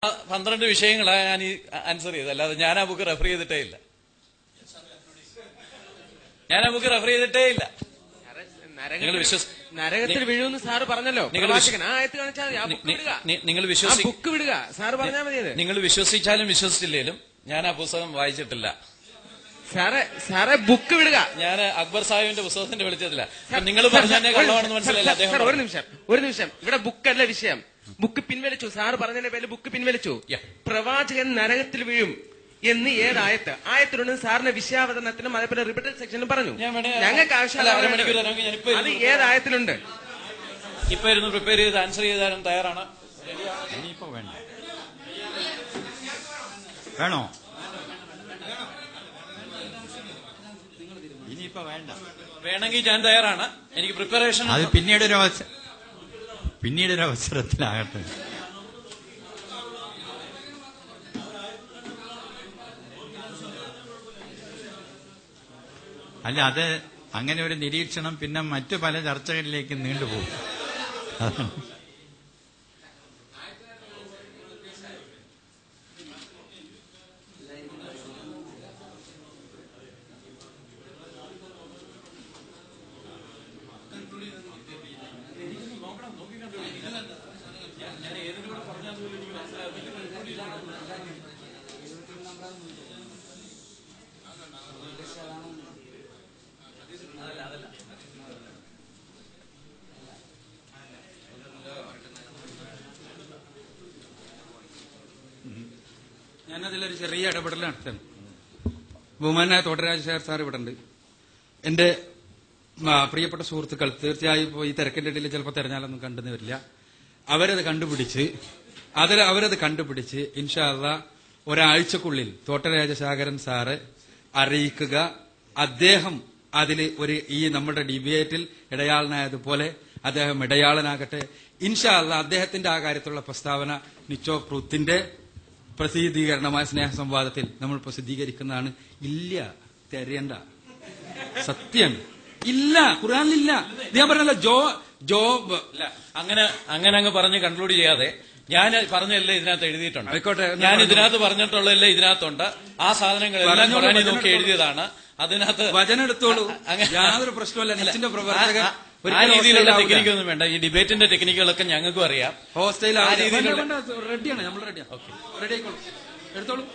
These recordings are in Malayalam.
12 വിഷയങ്ങളാണ് ഞാൻ ഈ ആൻസർ ചെയ്തത്. അല്ലാതെ ഞാൻ ആ ബുക്ക് റെഫർ ചെയ്തിട്ടേ ഇല്ല. നിങ്ങൾ നരകത്തിൽ വീഴുമെന്ന് സാറ് പറഞ്ഞല്ലോ. നിങ്ങൾ ബുക്ക് വിടുക. സാറ് പറഞ്ഞാൽ മതി. നിങ്ങൾ വിശ്വസിച്ചാലും വിശ്വസിച്ചില്ലേലും ഞാൻ ആ പുസ്തകം വായിച്ചിട്ടില്ല. സാറേ ബുക്ക് വിടുക. ഞാൻ അക്ബർ സാഹിബിന്റെ പുസ്തകത്തിന്റെ വെളിച്ചത്തില്ല. നിങ്ങൾ പറഞ്ഞ കള്ളമാണെന്ന് മനസ്സിലായില്ല. അദ്ദേഹം ഒരു നിമിഷം ഇവിടെ ബുക്കല്ല വിഷയം. ബുക്ക് പിൻവലിച്ചു. സാറ് പറഞ്ഞതിന്റെ പേരിൽ ബുക്ക് പിൻവലിച്ചു. പ്രവാചകൻ നരകത്തിൽ വീഴും എന്ന് ആയത്തിലുണ്ട്. സാറിന്റെ വിഷയാവതരണത്തിനും അതേപോലെ റിപ്പീറ്റഡ് സെക്ഷനും പറഞ്ഞു. ഞങ്ങൾക്ക് ആവശ്യമില്ല. അത് ഏതായത്തിലുണ്ട്? ഇപ്പൊ ഇരുന്ന് പ്രിപ്പയർ ചെയ്ത് ആൻസർ ചെയ്താലും തയ്യാറാണ്. ഇനിയിപ്പോ വേണോ? ഇനിയിപ്പോ വേണമെങ്കിൽ ഞാൻ തയ്യാറാണ്. എനിക്ക് പ്രിപ്പറേഷൻ അത് പിന്നീടൊരു അവസരത്തിലാകട്ടെ. അല്ല, അത് അങ്ങനെ ഒരു നിരീക്ഷണം പിന്നെ മറ്റു പല ചർച്ചകളിലേക്ക് നീണ്ടുപോകും. ഞാനതിലൊരു ചെറിയ ഇടപെടൽ നടത്തണം. ബഹുമാനായ തോട്ടരാജ് സാർ ഇവിടെ ഉണ്ട്. എന്റെ പ്രിയപ്പെട്ട സുഹൃത്തുക്കൾ തീർച്ചയായും ഈ തിരക്കിന്റെ ഇടയിൽ ചിലപ്പോൾ തിരഞ്ഞാലൊന്നും കണ്ടെന്ന് വരില്ല. അവരത് കണ്ടുപിടിച്ച് ഇൻഷാ അല്ലാഹ് ഒരാഴ്ചക്കുള്ളിൽ തോട്ടരാജശേഖരൻ സാറ് അറിയിക്കുക. അദ്ദേഹം അതില് ഈ നമ്മുടെ ഡിബേറ്റിൽ ഇടയാളനായതുപോലെ അദ്ദേഹം ഇടയാളനാകട്ടെ. ഇൻഷാ അല്ലാഹ് അദ്ദേഹത്തിന്റെ ആ കാര്യത്തിലുള്ള പ്രസ്താവന നിച്ചോ പ്രൂത്തിന്റെ പ്രസിദ്ധീകരണമായ സ്നേഹസംവാദത്തിൽ നമ്മൾ പ്രസിദ്ധീകരിക്കുന്നതാണ്. ഇല്ല, തെരയണ്ട. സത്യം ഇല്ല, ഖുർആനിലില്ല. ഞാൻ പറഞ്ഞല്ലോ ജോബ് അങ്ങനെ അങ്ങ് പറഞ്ഞ് കൺക്ലൂഡ് ചെയ്യാതെ ഞാൻ പറഞ്ഞല്ലേ ഇതിനകത്ത് എഴുതിയിട്ടുണ്ട്. ആയിക്കോട്ടെ, ഞാൻ ഇതിനകത്ത് പറഞ്ഞിട്ടുള്ളതല്ലേ ഇതിനകത്തുണ്ട്. ആ സാധനങ്ങളെല്ലാം ഖുർആനിൽ നോക്കി എഴുതിയതാണ്. അതിനകത്ത് വചനം എടുത്തോളൂ, യാതൊരു പ്രശ്നമല്ല. നെറ്റിന്റെ പ്രവർത്തകൻ ആ രീതിയിലുള്ള ടെക്നിക്കൊന്നും വേണ്ട. ഈ ഡിബേറ്റിന്റെ ടെക്നിക്കുകളൊക്കെ ഞങ്ങൾക്കും അറിയാം. ഹോസ്റ്റൈൽ റെഡിയാണ്, നമ്മൾ റെഡിയാണ്. റെഡി ആയിക്കോളൂ, എടുത്തോളൂ.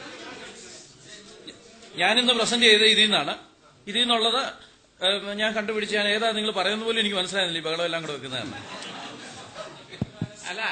ഞാനിന്ന് പ്രസന്റ് ചെയ്ത് ഇതിൽ നിന്നുള്ളത് ഞാൻ കണ്ടുപിടിച്ച് ഞാൻ ഏതാ നിങ്ങൾ പറയുന്ന പോലും എനിക്ക് മനസ്സിലാകുന്നില്ല. ഈ ബഹളം എല്ലാം കൂടെ വെക്കുന്നതാണ്. അല്ല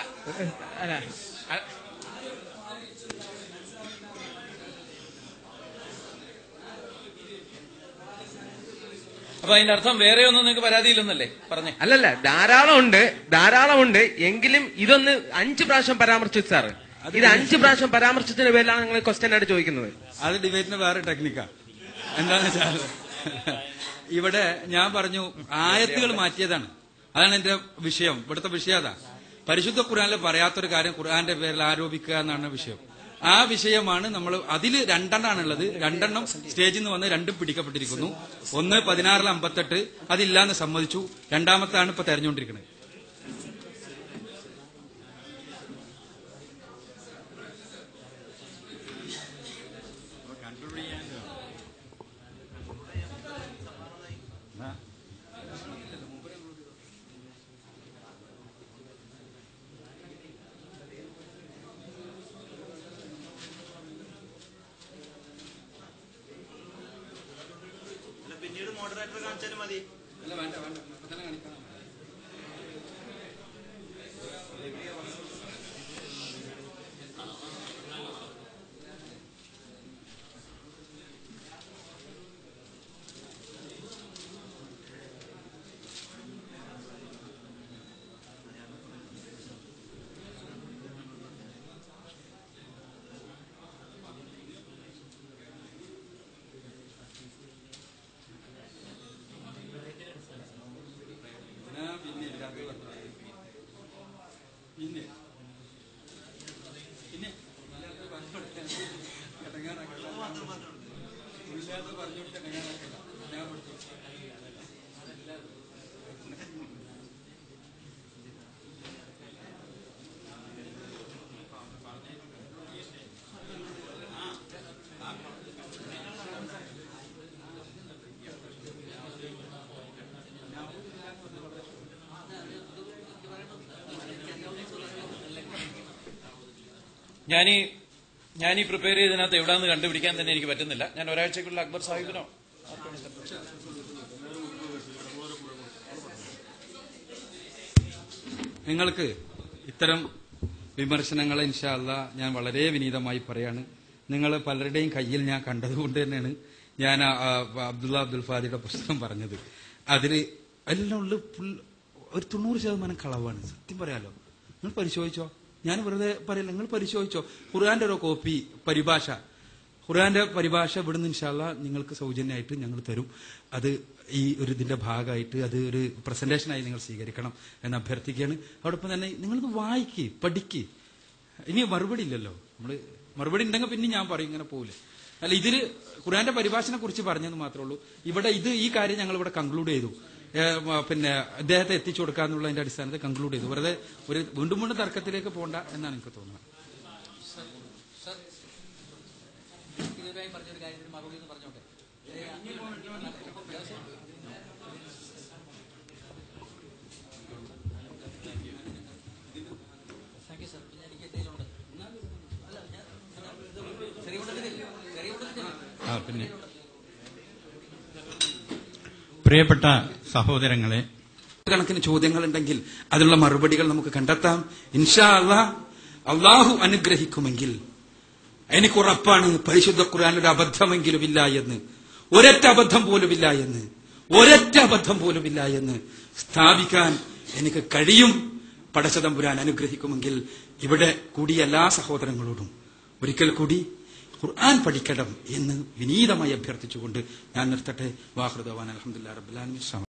അപ്പൊ അതിന്റെ അർത്ഥം വേറെ ഒന്നും നിങ്ങൾക്ക് പരാതിയില്ലെന്നല്ലേ പറഞ്ഞേ? അല്ലല്ല, ധാരാളം ഉണ്ട്. എങ്കിലും ഇതൊന്ന് 5 പ്രാവശ്യം പരാമർശിച്ചു സാറ്. ഇത് 5 പ്രാവശ്യം പരാമർശിച്ചതിന്റെ പേരിലാണ് നിങ്ങൾ ക്വസ്റ്റ്യൻ ആയിട്ട് ചോദിക്കുന്നത്. അത് ഡിബേറ്റിന് വേറെ ടെക്നിക്കാ. എന്താണെന്ന് വെച്ചാൽ ഇവിടെ ഞാൻ പറഞ്ഞു ആയത്തുകൾ മാറ്റിയതാണ്. അതാണ് എന്റെ വിഷയം. ഇവിടുത്തെ വിഷയം അതാ. പരിശുദ്ധ ഖുർആനിൽ പറയാത്തൊരു കാര്യം ഖുർആന്റെ പേരിൽ ആരോപിക്കുക എന്നാണ് വിഷയം. ആ വിഷയമാണ് നമ്മൾ. അതിൽ 2 എണ്ണാണുള്ളത്. 2 സ്റ്റേജിൽ നിന്ന് വന്ന് 2 പിടിക്കപ്പെട്ടിരിക്കുന്നു. ഒന്ന് 16-58 അതില്ലാന്ന് സമ്മതിച്ചു. രണ്ടാമത്താണ് ഇപ്പൊ തെരഞ്ഞുകൊണ്ടിരിക്കുന്നത്. പിന്നീട് മോഡറേറ്റർ കാണിച്ചാലും മതി. അല്ല, വേണ്ട ഇപ്പൊ തന്നെ കാണിക്കണം. ഞാൻ ഈ പ്രിപ്പയർ ചെയ്തതിനകത്ത് എവിടാന്ന് കണ്ടുപിടിക്കാൻ തന്നെ എനിക്ക് പറ്റുന്നില്ല. ഞാൻ ഒരാഴ്ചക്കുള്ള അക്ബർ സാഹിബിനോ നിങ്ങൾക്ക് ഇത്തരം വിമർശനങ്ങളെ ഇൻഷാ അല്ലാഹ് ഞാൻ വളരെ വിനീതമായി പറയാണ്. നിങ്ങൾ പലരുടെയും കയ്യിൽ ഞാൻ കണ്ടതുകൊണ്ട് തന്നെയാണ് ഞാൻ അബ്ദുൽ ഫാദിയുടെ പുസ്തകം പറഞ്ഞത്. അതിൽ എല്ലാം ഉള്ള ഒരു 90% കളവാണ്. സത്യം പറയാലോ, നിങ്ങൾ പരിശോധിച്ചോ. ഞാൻ വെറുതെ പറയില്ല, നിങ്ങൾ പരിശോധിച്ചോ. ഖുർആന്റെ ഒരു കോപ്പി പരിഭാഷ, ഖുർആന്റെ പരിഭാഷ ഇവിടുന്ന് ഇൻഷാ അല്ലാഹ് നിങ്ങൾക്ക് സൗജന്യമായിട്ട് ഞങ്ങൾ തരും. അത് ഈ ഒരു ഇതിന്റെ ഭാഗമായിട്ട് അത് ഒരു പ്രസന്റേഷനായി നിങ്ങൾ സ്വീകരിക്കണം എന്ന് അഭ്യർത്ഥിക്കുകയാണ്. അതോടൊപ്പം തന്നെ നിങ്ങളിത് വായിക്ക്, പഠിക്ക്. ഇനി മറുപടി ഇല്ലല്ലോ, മറുപടി ഉണ്ടെങ്കിൽ പിന്നെ ഞാൻ പറയും, ഇങ്ങനെ പോകില്ല. അല്ല, ഇതില് ഖുർആന്റെ പരിഭാഷനെ കുറിച്ച് പറഞ്ഞെന്ന് മാത്രമേ ഉള്ളൂ. ഇവിടെ ഈ കാര്യം ഞങ്ങൾ ഇവിടെ കൺക്ലൂഡ് ചെയ്തു. പിന്നെ അദ്ദേഹത്തെ എത്തിച്ചു കൊടുക്കാന്നുള്ളതിന്റെ അടിസ്ഥാനത്തിൽ കൺക്ലൂഡ് ചെയ്തു. വെറുതെ ഒരു വീണ്ടും തർക്കത്തിലേക്ക് പോകണ്ട എന്നാണ് എനിക്ക് തോന്നുന്നത്. പിന്നെ പ്രിയപ്പെട്ട സഹോദരങ്ങളെ, കണക്കിന് ചോദ്യങ്ങളുണ്ടെങ്കിൽ അതിനുള്ള മറുപടികൾ നമുക്ക് കണ്ടെത്താം. ഇൻഷാ അല്ലാഹ് അള്ളാഹു അനുഗ്രഹിക്കുമെങ്കിൽ എനിക്കുറപ്പാണ് പരിശുദ്ധ ഖുർആനിലൊരു അബദ്ധമെങ്കിലും ഇല്ല എന്ന്, ഒരൊറ്റ അബദ്ധം പോലുമില്ല എന്ന് സ്ഥാപിക്കാൻ എനിക്ക് കഴിയും. പടച്ചതമ്പുരാൻ അനുഗ്രഹിക്കുമെങ്കിൽ ഇവിടെ കൂടിയ എല്ലാ സഹോദരങ്ങളോടും ഒരിക്കൽ കൂടി ഖുർആൻ പഠിക്കണം എന്ന് വിനീതമായി അഭ്യർത്ഥിച്ചുകൊണ്ട് ഞാൻ നിർത്തട്ടെ. വാഹൃദവാൻ അൽഹംദുലില്ലാഹി റബ്ബിൽ ആലമീൻ.